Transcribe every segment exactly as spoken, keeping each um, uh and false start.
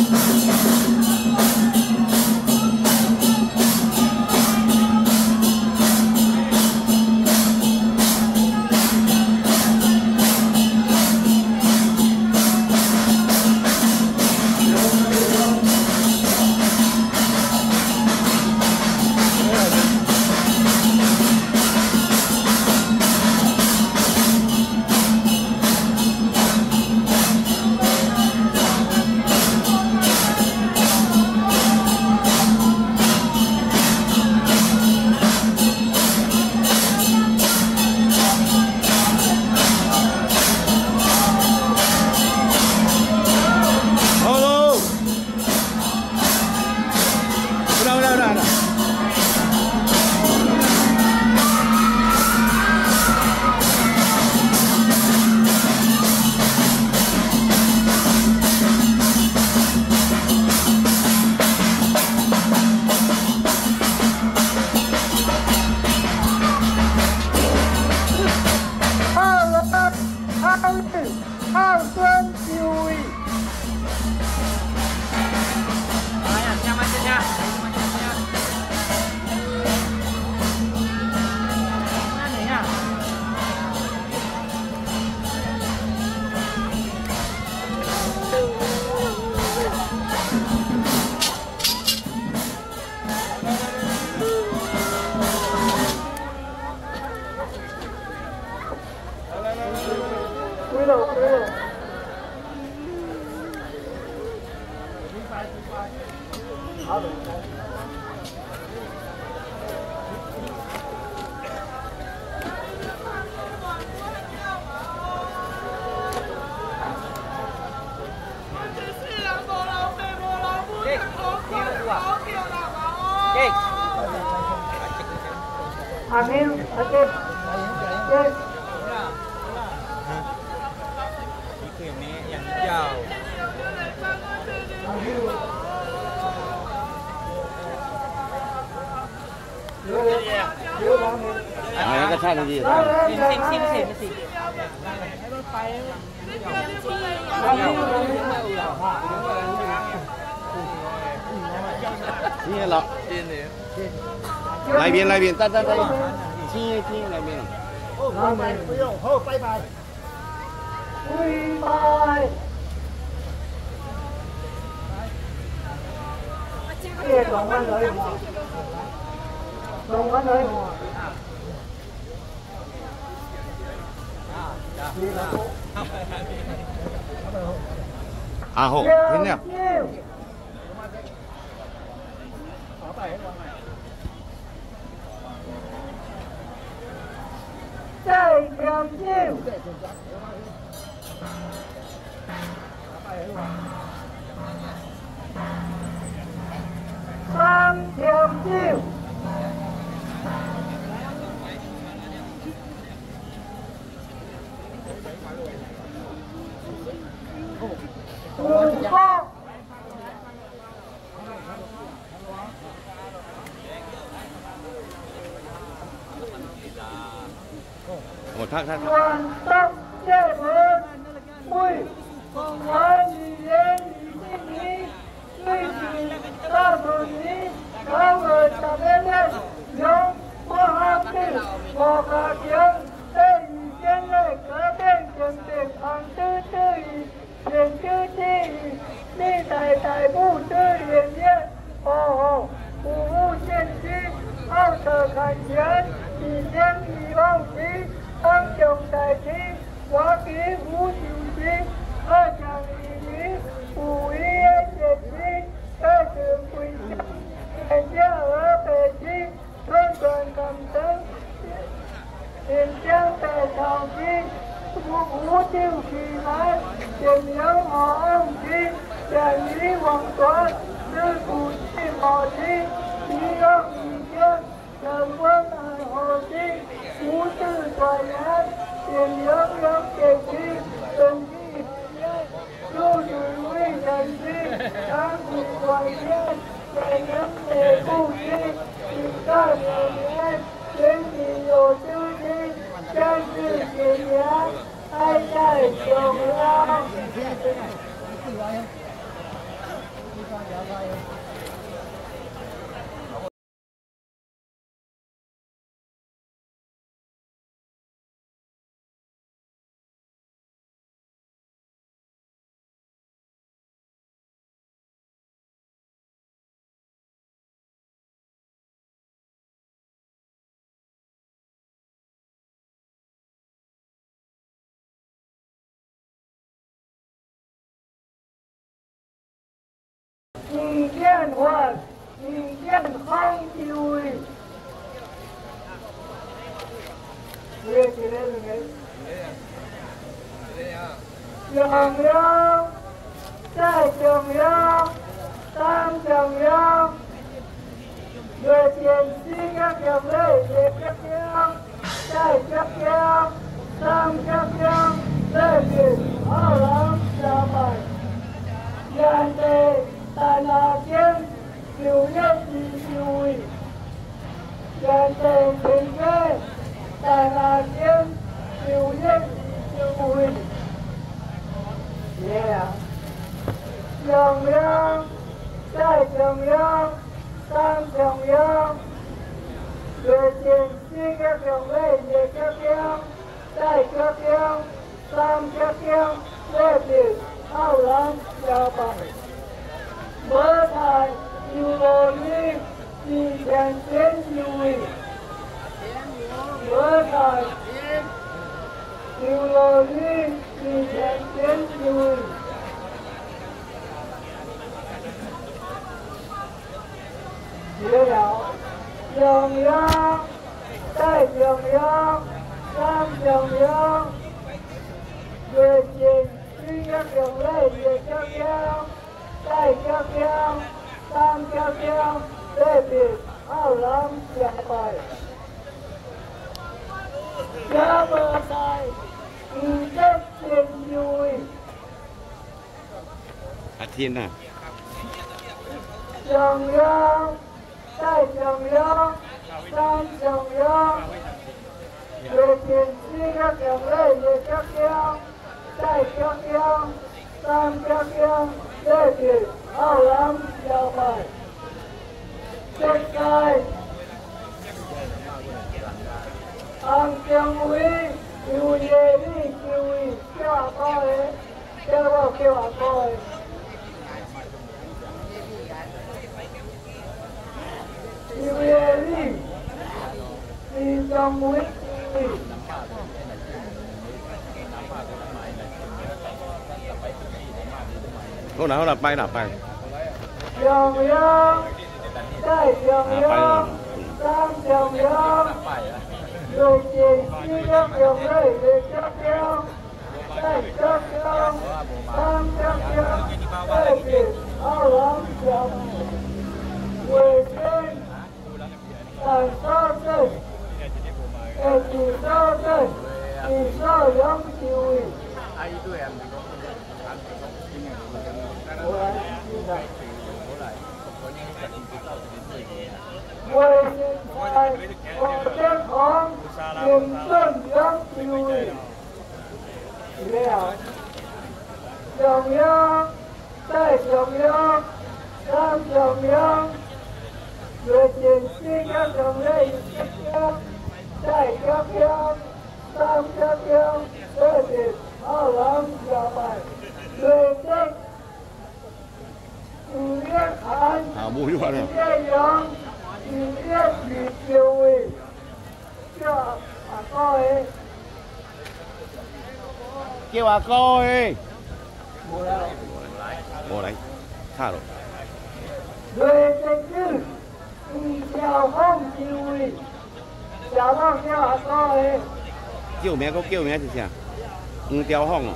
Amém. Aqui. Này cái sai là gì? Xin xin xin xin xin. Chi lọ. Lại biên lại biên tắt tắt tắt. Chi chi lại biên. Bye bye. Bye bye. Kia còn có nơi hòa. Còn có nơi hòa. À hộ, thế nào? Chạy kèm chiêu. Sang kèm chiêu. Một thác thác. Hoàn tất chế hơn. Ui, còn nói gì đến gì gì. Tuy gì ta rồi gì. Có người tập em lên. Giống có hàm tư. Có cả tiếng. Đây gì trên này có tên trường tiền hàng tư tư. Điện tư tư. Đi tại tại bu tư điện nhiên. Hồ hồ. Bù bu trên chi. Áo thờ khảnh chiến. Chỉ riêng gì bao phí. Ông chồng tài thi, quá ký vũ trụ thi, hai chàng ý lý, phù ý ấy dệt thi, hai trường quỳ chất, hành gia ở bề thi, thương đoàn cầm tấn, tiền trang tài thảo thi, vũ vũ tiêu kỳ lái, tiền nhớ họ ông thi, đại lý hoàng toán, tư cụ thi mò thi, ý ông ý chân, thần quân hải hồ thi, vũ tư thoại án, tiền nhóm nhóm kề thi, từng thi lưu rủi nguy thần thi, đáng cụ thoại án, đại nhóm đề cụ thi, tìm ca nhờ nhé, đến thì đồ tư thi, trang tư kề nhá, ai đại chồng lao. 健康地位。越起来没？中央，在中央，当中央，越前四个强队越中央，在中央，当中央，这是二郎下败。现在在那边有一支球队，现在现在在那边有一支球队。Yeah. 中央，在中央，当中央，越前四个强队越中央，在中央，当中央，这是二郎下败。mở台nhiều lò đi đi đèn đến vui mở台nhiều lò đi đi đèn đến vui dễ đạo dòng gió tay dòng gió tam dòng gió về trên đi các dòng lấy về các gió tay kéo kéo, tam kéo kéo, để bị áo lắm chạy bài. Kéo bờ sai, đi đất trên vui. À thiên à? Dòng gió, tay dòng gió, tam dòng gió. Về trên đi các dòng lên về kéo kéo, tay kéo kéo, tam kéo kéo. Đây thì áo lắm chào bài chết cay ăn trong quý yêu về đi kêu quý kêu à coi kêu vào kêu à coi yêu về đi đi trong quý Cô nào là bay nào bay? Dòng gió, tay dòng gió, tam dòng gió, người chỉ như các dòng đây để chấp nhau, tay chấp nhau, tam chấp nhau, tay chỉ áo lắm chồng, người trên, tài so đây, để chỉ so đây, chỉ so giống chịu. Quay trên tay, còn trên con, dùng chân giống chui. Lèo, dòng gió, tay dòng gió, tam dòng gió. Người trên xin các dòng đây, tay các gió, tam các gió. Đây thì áo lắm giả bài. Người trên à bùi vào này kêu à coi ngồi đấy xa rồi về trên chứ chào không chịu chào không kêu à coi kêu mẹ có kêu mẹ thì sao ừ kéo hông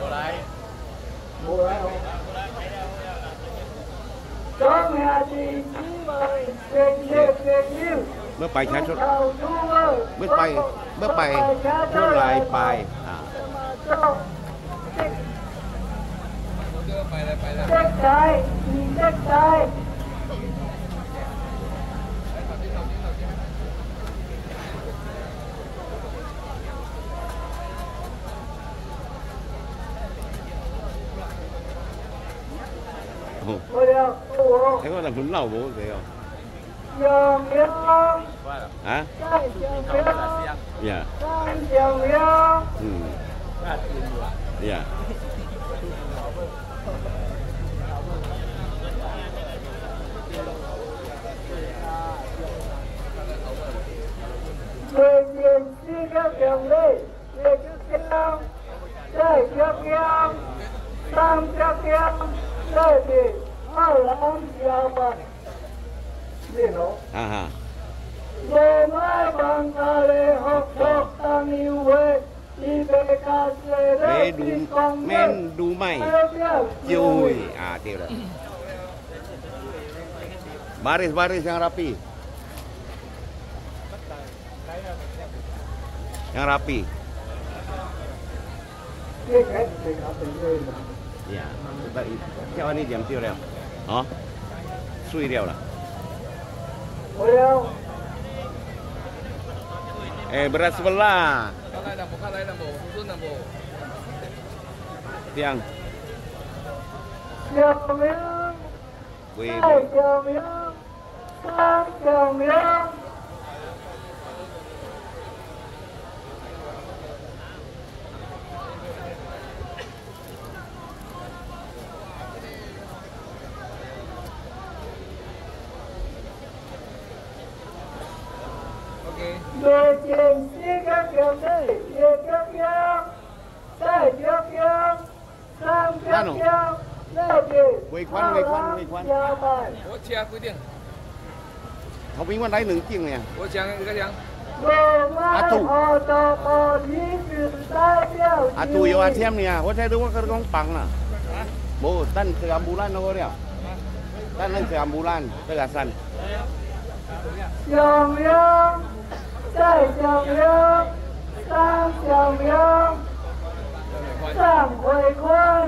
con nhà thì bước bay trái xuất bước bay bước bay xuất lại bài à chết trái chết trái thế có là muốn lẩu bố thế không? Dòng gió, hả? dòng gió, dạ, dòng gió, ừ, dạ, về tiền đi các dòng đi, về các kéo, đây các kéo, tam các kéo, đây thì áo lắm giả bài. นี่เนาะอ่าฮะโดไม้บางทะเลหกดอกตานิเวอีเบกาเซเรเมดูเมนดูไม่ยุยอ่าเที่ยวเลย baris-baris yang rapi yang rapi ya siapa ni jam tiêu rồi hả suy đều là eh beras sebelah tiang Quỳ Đồ chuyện đi các kiểu đây, đi các kiểu, đây các kiểu, sang các kiểu, đây gì? Quỳ khoan, quỳ khoan, quỳ khoan. Ủa chia quy định. Không biết quan đấy nướng chiên nè. Ủa chia cái gì? À tu. À tu yo atm nè, có thể đúng cái con bằng nè. Bố tan ke ambulan nó dia. Tan nang ke ambulan, tegasan. Yang yang, đây yang yang, sang yang yang, sang quỳ khoan.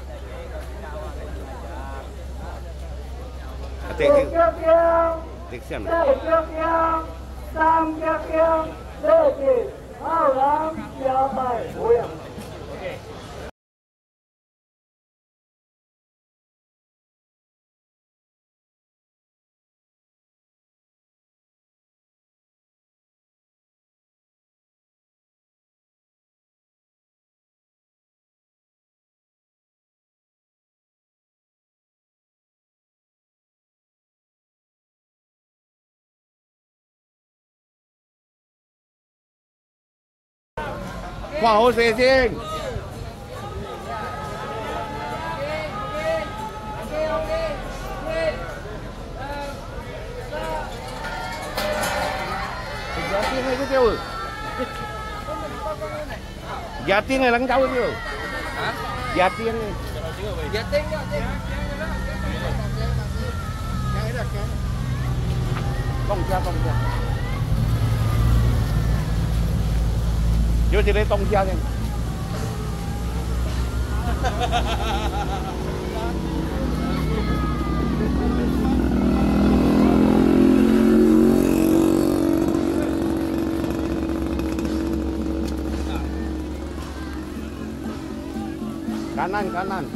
Tik tik. Tik siam. Đây các kiểu, sang các kiểu, đây gì? Hao lắm, giờ bài vui à? Khoa hồ sê xin. Giá tiền này cái tiêu. Giá tiền này lắng cháu cái tiêu. Hả? Giá tiền này. Giá tiền đó. Không cha không cha. Vô chỉ để tông cha thôi. Kanan kanan.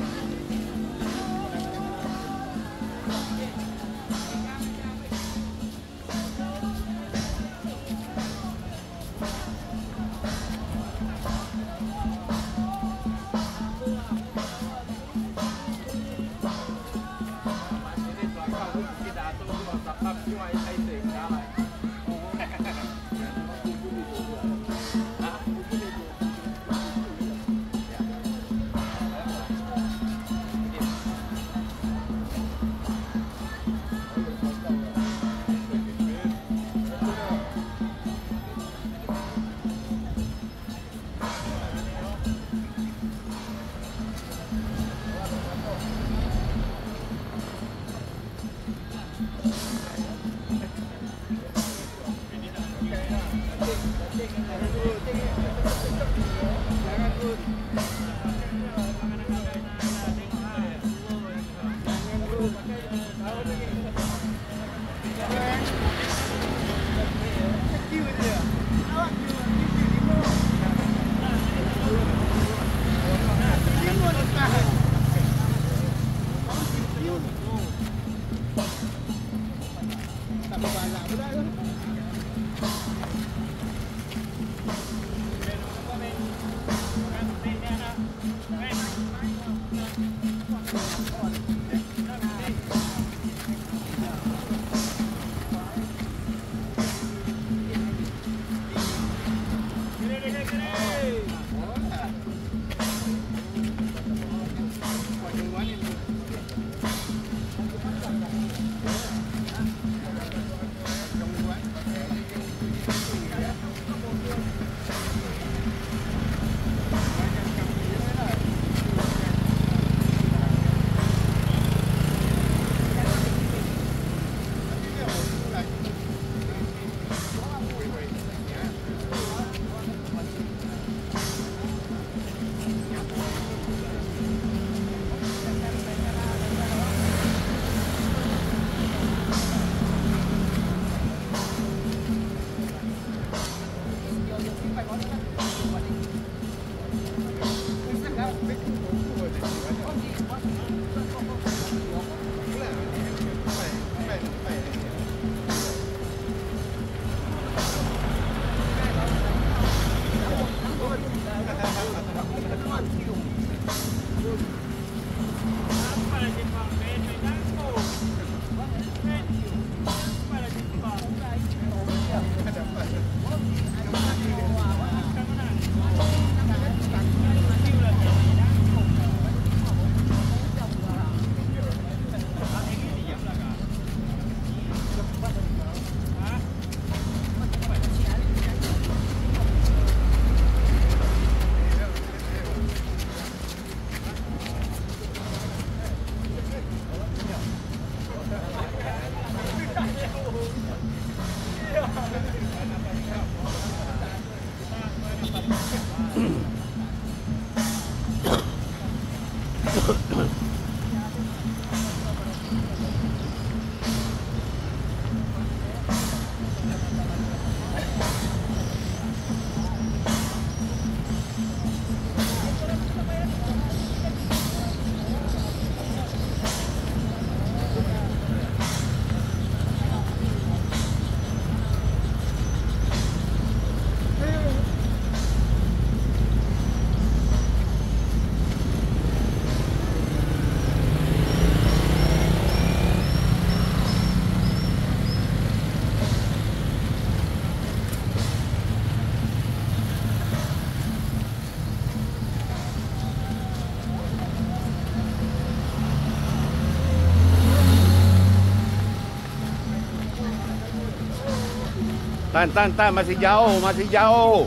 Tan, tan, tan, masih jauh, masih jauh.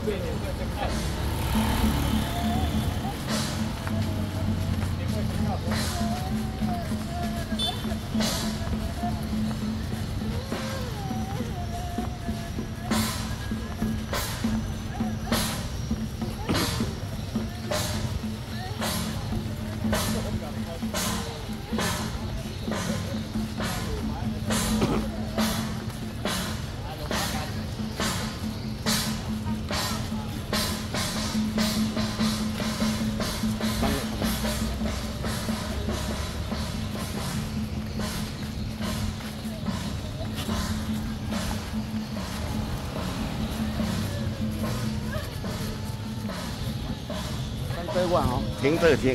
Tới quá không?停这停。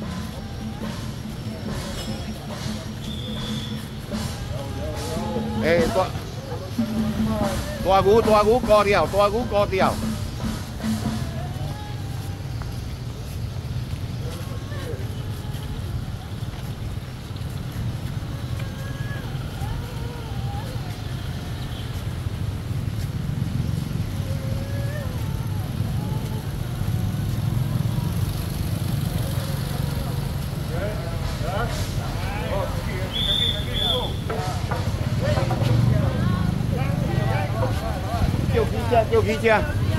哎，大大牛大牛高调，大牛高调。Kêu khí chưa?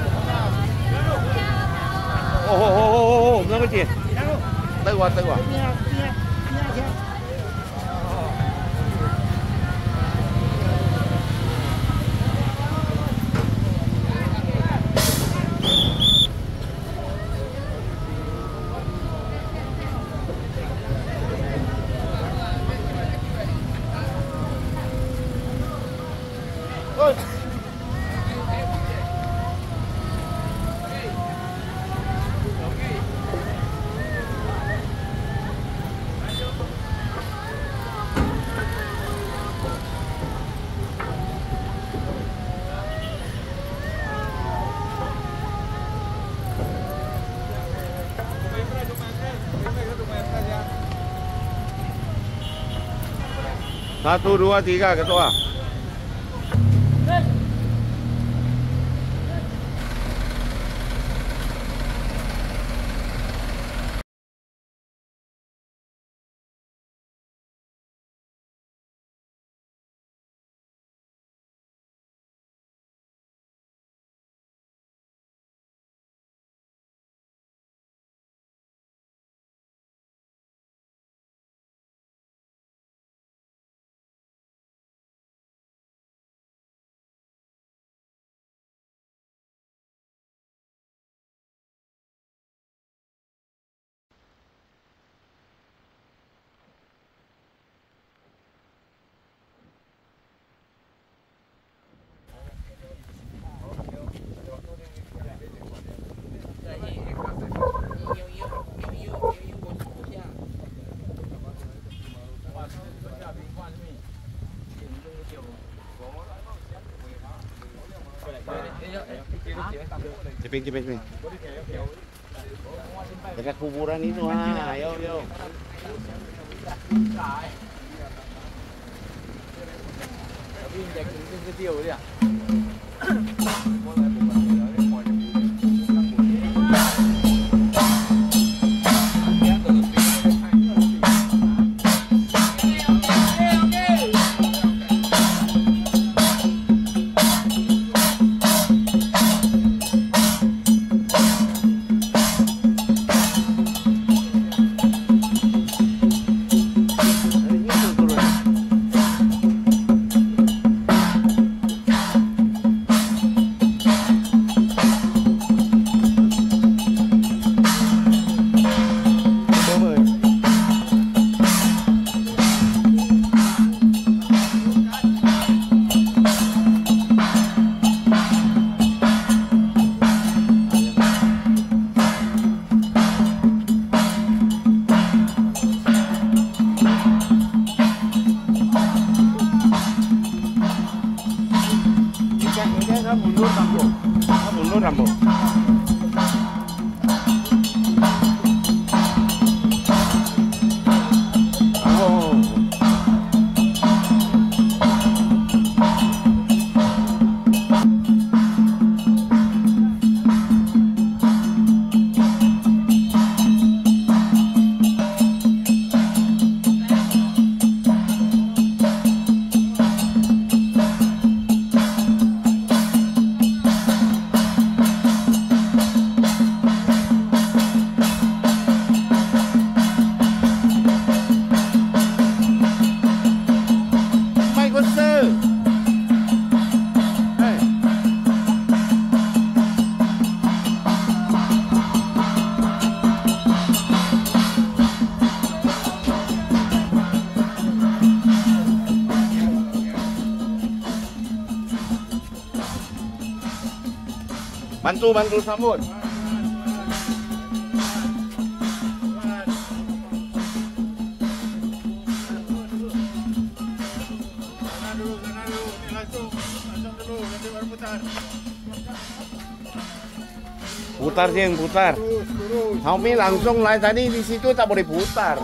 Ồ, ồ, ồ, ồ, ồ, nó cái gì? Tới qua, tới qua. Satu, dua, tiga, ketua. Cepin, cepin, cepin. Dekat kuburan itu, ha, yo, yo. Tapi injek itu kecil dia. mundur Rambo. Ah, mundur Rambo. Bantu bantu sambut. Putar Jeng, putar. Kami langsung lain tadi di situ tak boleh putar.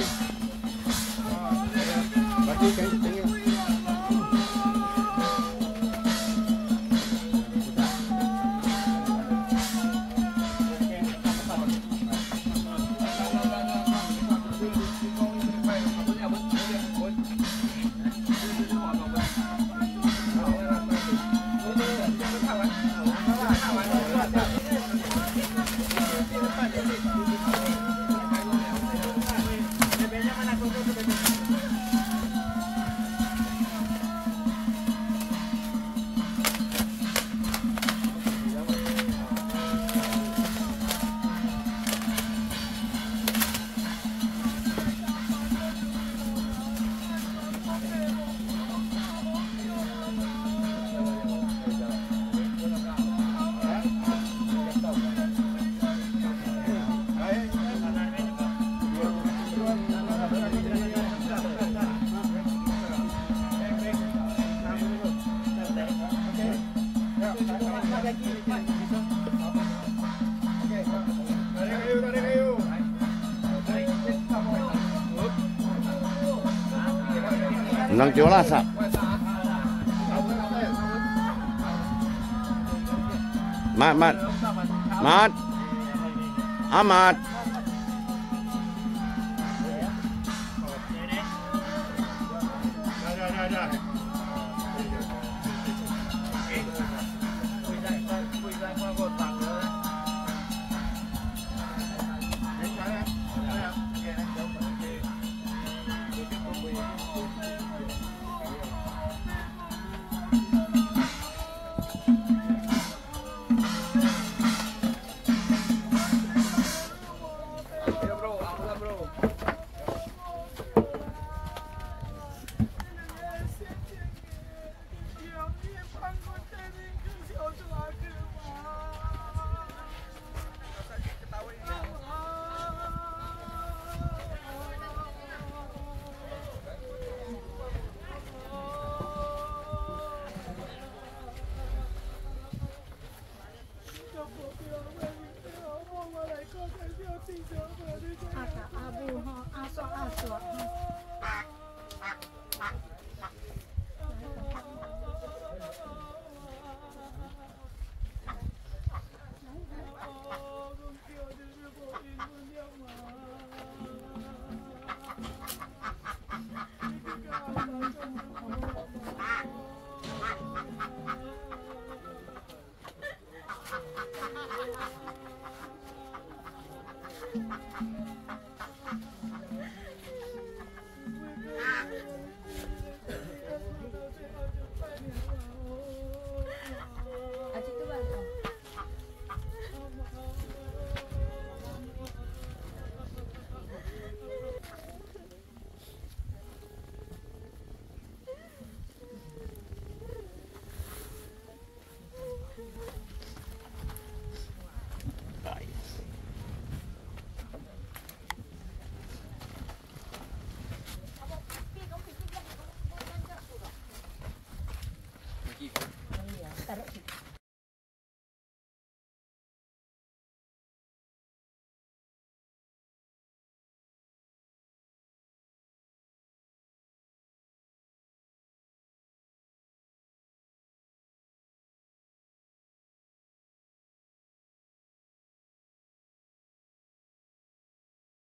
Nang Jola Sap. Mat, Mat. Mat. Amat.